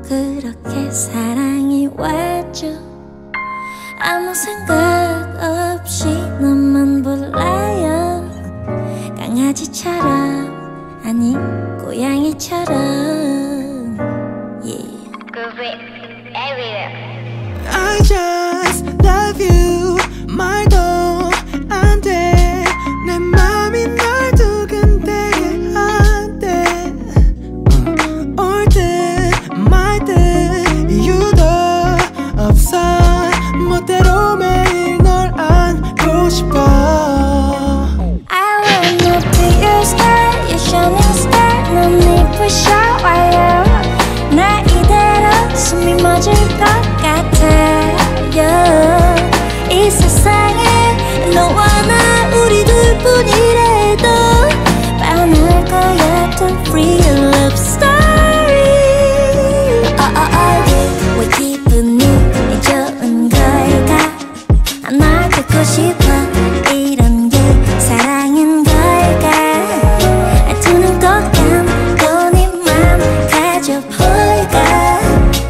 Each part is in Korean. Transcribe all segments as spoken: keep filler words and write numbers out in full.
그렇게 사랑이 와줘. 아무 생각 없이 너만 몰라요. 강아지처럼 아니 고양이처럼. yeah. I just love you 말도 안 돼. 내 맘이 널 두근대게 한대. 올 듯 말 듯 이유도 없어. 멋대로 매일 널 안고 싶어. I wanna be your star, your shining star. 넌 이쁘 샤워요. 나 이대로 숨이 멎을 것 같아요. 이 세상에 너와 나 우리 둘뿐이라도 반할 거야. The real love story. oh, oh, oh. 왜 기분이 좋은 걸까? 널 듣고 싶어. 이런 게 사랑인 걸까? 두 눈 꼭 감고 네 맘 가져볼까?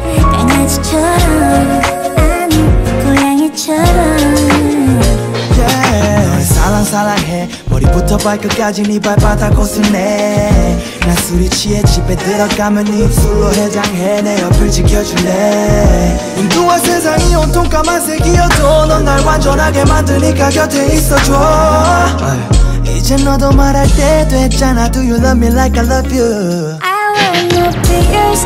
강아지처럼 아니 고양이처럼. yeah. 널 살랑살랑해. 머리부터 발끝까지 네 발바닥 옷을내. 난 술이 취해 집에 들어가면 네 입술로 해장해. 내 옆을 지켜줄래. 인도와 세상이 온통 까만색이어도 넌 날 완전하게 만드니까 곁에 있어줘. 이제 너도 말할 때 됐잖아. Do you love me like I love you? I wanna be your